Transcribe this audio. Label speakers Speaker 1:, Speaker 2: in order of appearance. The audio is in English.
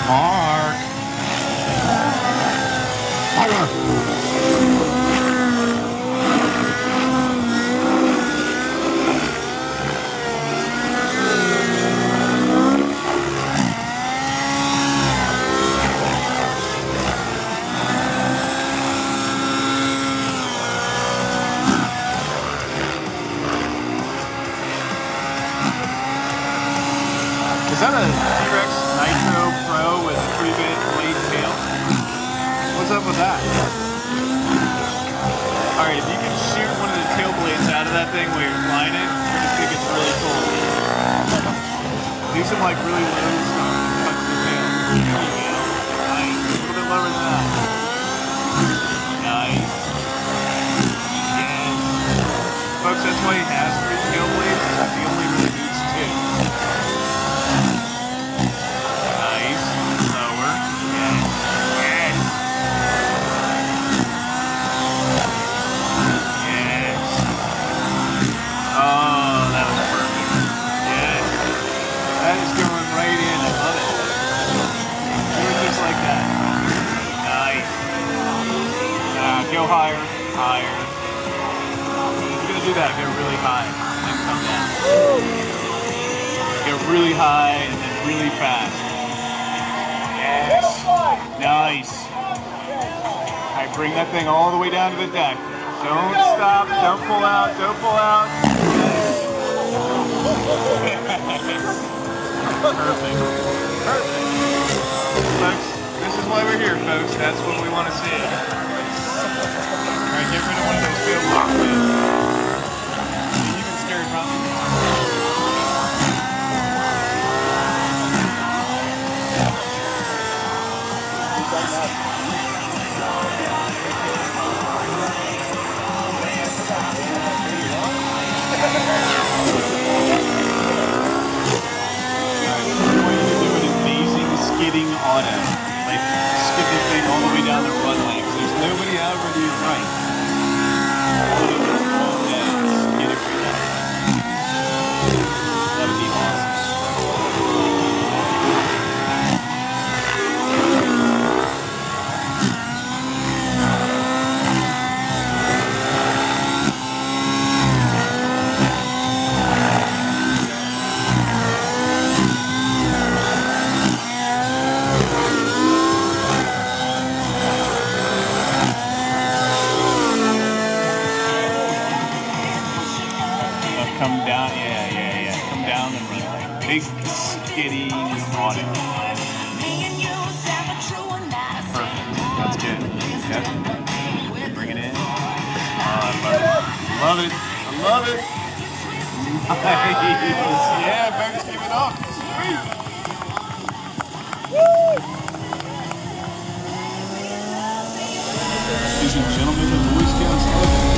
Speaker 1: Mark.
Speaker 2: Is that a T-Rex Nitro Pro with a 3-bit blade tail? What's up with that? Alright, if you can shoot one of the tail blades out of that thing while you're flying it, you're gonna think it's really cool. Do some like really low stuff and touch the tail. There you go. Nice. A little bit lower than that. Nice. Yes. Folks, that's why he has 3 tail blades. He only really needs 2. Go higher, higher. You're gonna do that, go really high, and then come down. Go really high, and then really fast. Yes. Nice. Alright, bring that thing all the way down to the deck. Don't stop, don't pull out, don't pull out. Perfect. Perfect. Folks, this is why we're here, folks. That's what we want to see. Alright, get rid of one of those field blocks, please. You've been scared, Ron. Skidding auto. Like, skid the thing all the way down the runway. Because there's nobody out ready to right. One of those long days. Skid it right out. That would be awesome. Come down, yeah. Come down and run. Big skiddy auto. Perfect. That's good. Yep. Bring it in. Oh, I love it. I love it. Nice. Yeah, folks, give it up. Sweet. Woo! Ladies and gentlemen, the Boy Scouts.